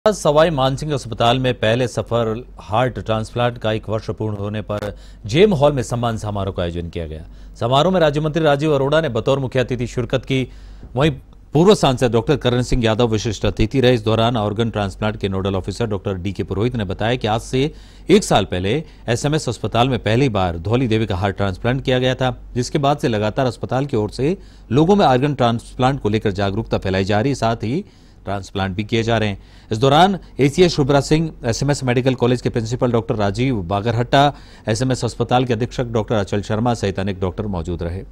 सवाई मानसिंह अस्पताल में पहले सफल हार्ट ट्रांसप्लांट का 1 वर्ष पूर्ण होने पर जेम हॉल में सम्मान समारोह का आयोजन किया गया। समारोह में राज्य मंत्री राजीव अरोड़ा ने बतौर मुख्य अतिथि शिरकत की। वहीं पूर्व सांसद डॉक्टर करण सिंह यादव विशिष्ट अतिथि रहे। इस दौरान ऑर्गन ट्रांसप्लांट के nodal officer doctor D K. Purohit ने बताया कि आज से 1 साल पहले एसएमएस अस्पताल में पहली बार धौली देवी का हार्ट ट्रांसप्लांट किया गया था, जिसके बाद से लगातार अस्पताल की ओर से लोगों में ऑर्गन ट्रांसप्लांट को लेकर जागरूकता फैलाई जा रही, साथ ही ट्रांसप्लांट भी किए जा रहे हैं। इस दौरान ACS Shubhra Singh, SMS medical college के principal doctor Rajeev Bagrahatta, SMS अस्पताल के अधीक्षक डॉक्टर अचल शर्मा सहित अनेक डॉक्टर मौजूद रहे।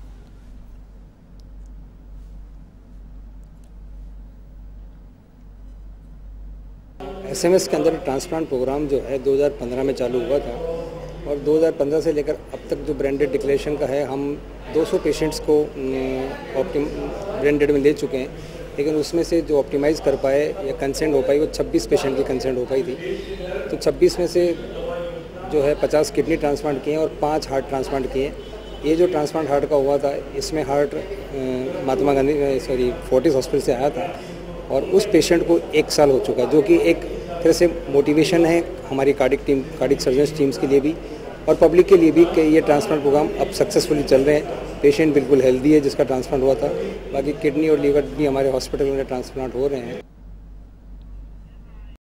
एसएमएस के अंदर ट्रांसप्लांट प्रोग्राम जो है 2015 में चालू हुआ था और 2015 से लेकर अब तक जो ब्रांडेड डिक्लेरेशन का है, हम 200 पेशेंट्स को ब्रांडेड में ले चुके हैं, लेकिन उसमें से जो ऑप्टिमाइज़ कर पाए या कंसेंट हो पाई वो 26 पेशेंट की कंसेंट हो पाई थी। तो 26 में से जो है 50 किडनी ट्रांसप्लांट किए और 5 हार्ट ट्रांसप्लांट किए। ये जो ट्रांसप्लांट हार्ट का हुआ था, इसमें heart Mahatma Gandhi Fortis hospital से आया था और उस पेशेंट को 1 साल हो चुका, जो कि एक तरह से मोटिवेशन है हमारी कार्डिक सर्जन्स टीम्स के लिए भी और पब्लिक के लिए भी कि ये ट्रांसप्लांट प्रोग्राम अब सक्सेसफुली चल रहे हैं। पेशेंट बिल्कुल हेल्दी है जिसका ट्रांसप्लांट हुआ था। बाकी किडनी और लीवर भी हमारे हॉस्पिटल में ट्रांसप्लांट हो रहे हैं।